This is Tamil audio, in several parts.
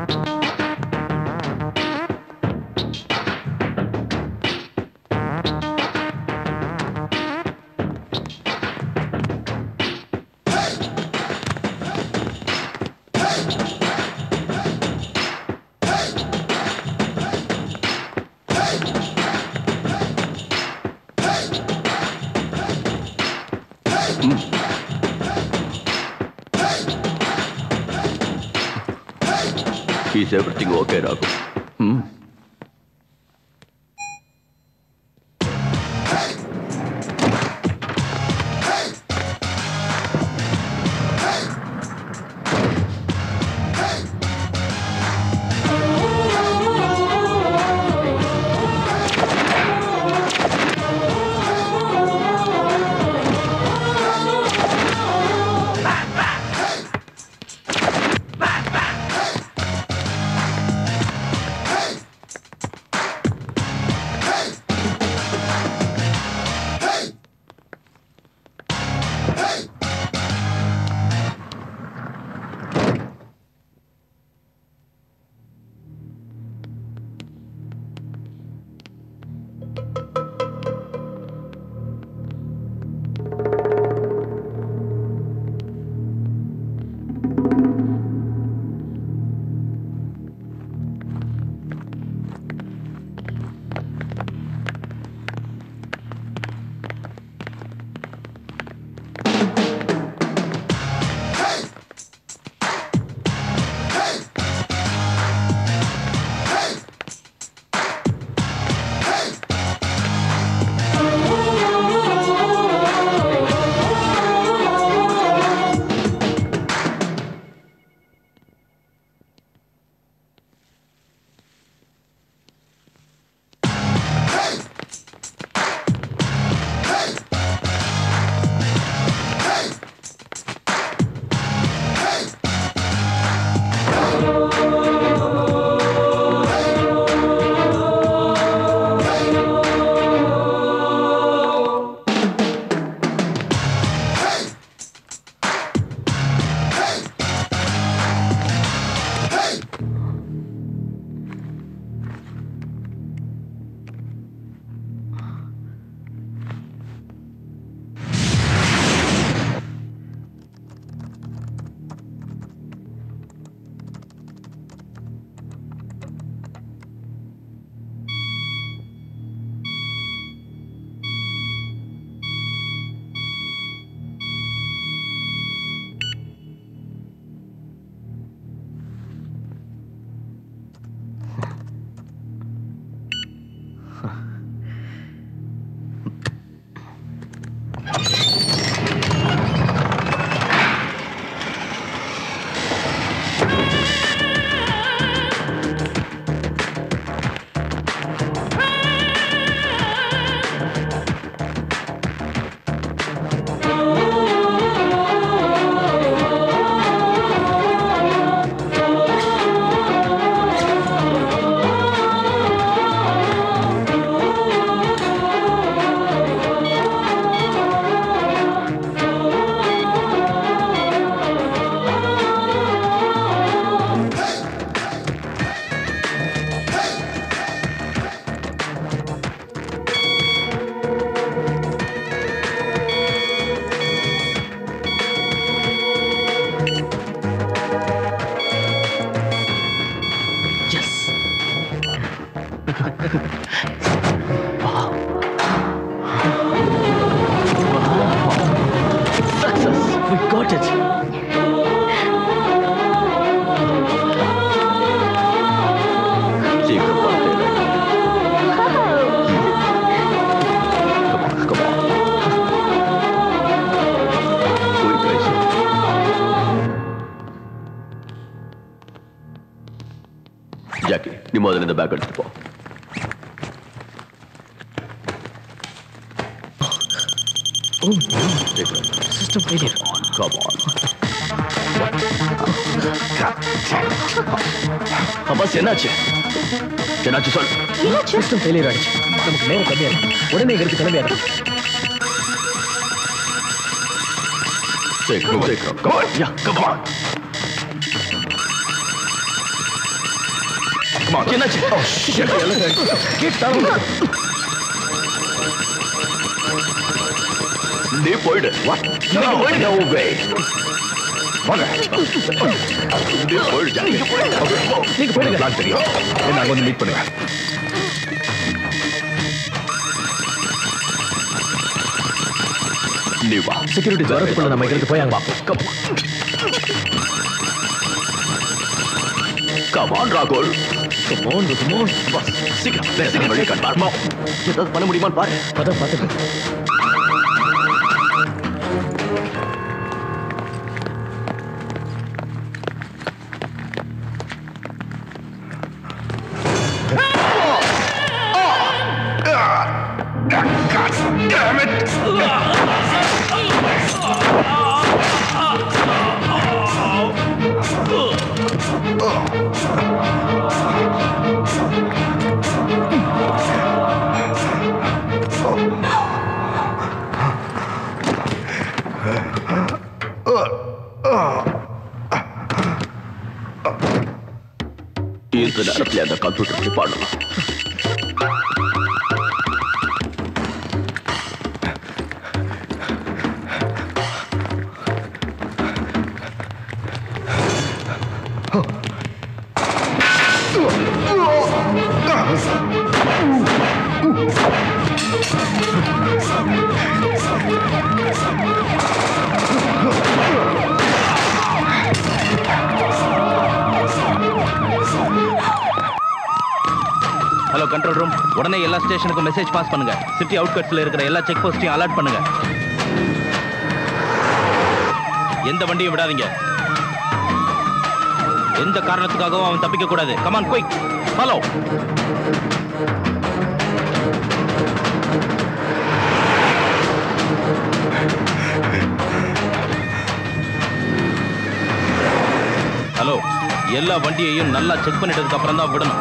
Is everything okay, Raghu? Jackie, நீ முதல்ல இந்த பேக் எடுத்துட்டு போ. System failure. Come on. Abbas, என்னாச்சு? என்னாச்சு சொல். System failure ஆயிடுச்சு. நமக்கு நேரம் கம்மியா இருக்கு. உடனே இங்கிருந்து கிளம்பியாரு. Take, come on. Yeah, come on. என்னாச்சு? நீ போயிடு. நீ போயிடு. நீ போயிடு. நீங்க போயிடுங்க. பிளான் தெரியும். என்ன அங்க வந்து மீட் பண்ணுங்க. நீ வா. செக்யூரிட்டி வரதுக்குள்ள நம்ம இங்கிருந்து போய் அங்க வா. Come on, Rahul. Come on. சீக்கிரம் வழி காட்டுமா? ஏதாவது பண்ண முடியுமான்னு பாரு. அதான் பார்த்துட்டு. Damn it! இந்த நேரத்தில் அந்த கம்ப்யூட்டர் பாடலாம். ஹலோ கண்ட்ரோல் ரூம், உடனே எல்லா ஸ்டேஷனுக்கும் மெசேஜ் பாஸ் பண்ணுங்க. சிட்டி அவுட்கட்ஸ்ல இருக்கிற எல்லா செக் போஸ்டையும் அலர்ட் பண்ணுங்க. எந்த வண்டியும் விடாதீங்க. எந்த காரணத்துக்காகவும் அவன் தப்பிக்க கூடாது. Come on quick follow. ஹலோ, எல்லா வண்டியையும் நல்லா செக் பண்ணிட்டதுக்கு அப்புறம் தான் விடணும்.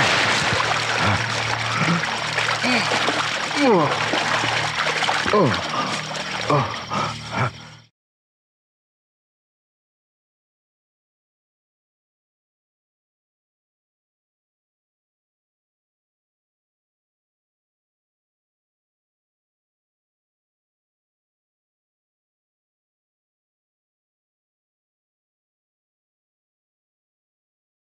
Oh.